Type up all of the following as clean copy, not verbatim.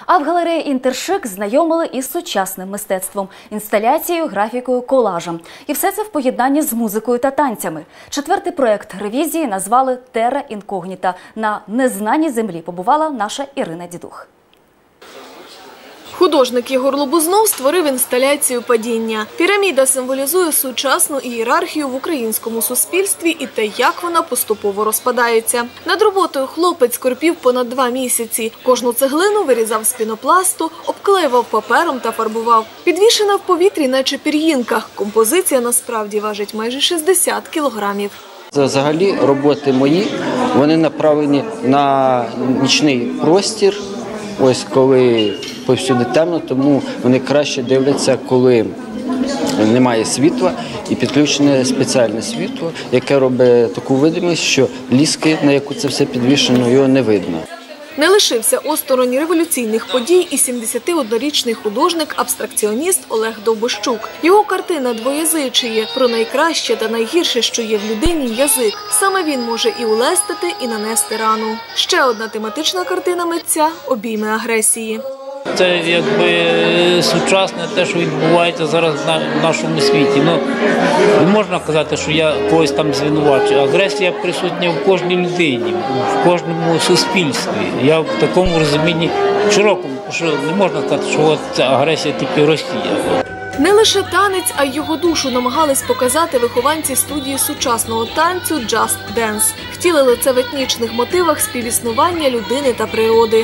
А в галереї «Інтершик» знайомили із сучасним мистецтвом – інсталяцією, графікою, колажем. І все це в поєднанні з музикою та танцями. Четвертий проєкт ревізії назвали «Терра інкогніта». На незнаній землі побувала наша Ірина Дідух. Художник Єгор Лобузнов створив інсталяцію «Падіння». Піраміда символізує сучасну ієрархію в українському суспільстві і те, як вона поступово розпадається. Над роботою хлопець корпів понад 2 місяці. Кожну цеглину вирізав з пінопласту, обклеював папером та фарбував. Підвішена в повітрі, наче пір'їнка. Композиція насправді важить майже 60 кілограмів. Взагалі роботи мої, вони направлені на нічний простір. Ось коли повсюди темно, тому вони краще дивляться, коли немає світла і підключене спеціальне світло, яке робить таку видимість, що ліски, на яку це все підвішено, його не видно. Не лишився осторонь революційних подій і 71-річний художник-абстракціоніст Олег Довбощук. Його картина «Двоязичіє» про найкраще та найгірше, що є в людині – язик. Саме він може і улестити, і нанести рану. Ще одна тематична картина митця – «Обійми агресії». Це якби сучасне те, що відбувається зараз в нашому світі. Ну, не можна казати, що я когось там звинувачую. Агресія присутня в кожній людині, в кожному суспільстві. Я в такому розумінні широкому, що не можна сказати, що от агресія тільки Росія. Не лише танець, а й його душу намагались показати вихованці студії сучасного танцю «Just Dance». Втілили це в етнічних мотивах співіснування людини та природи.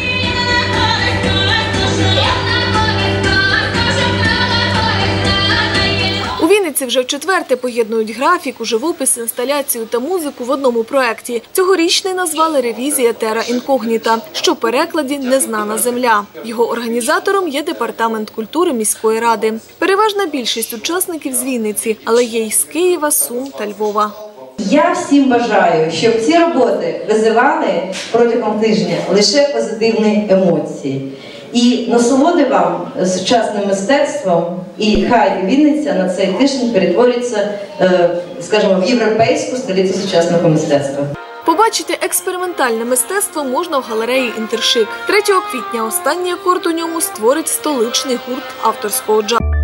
У Вінниці вже вчетверте поєднують графіку, живопис, інсталяцію та музику в одному проєкті. Цьогорічний назвали «Ревізія Терра інкогніта», що в перекладі «Незнана земля». Його організатором є Департамент культури міської ради. Переважна більшість учасників з Вінниці, але є й з Києва, Сум та Львова. Я всім бажаю, щоб ці роботи визивали протягом тижня лише позитивні емоції. І насолоди вам сучасним мистецтвом, і хай Вінниця на цей тиждень перетвориться, скажімо, в європейську столицю сучасного мистецтва. Побачити експериментальне мистецтво можна в галереї «Інтершик». 3 квітня останній акорд у ньому створить столичний гурт авторського джазу.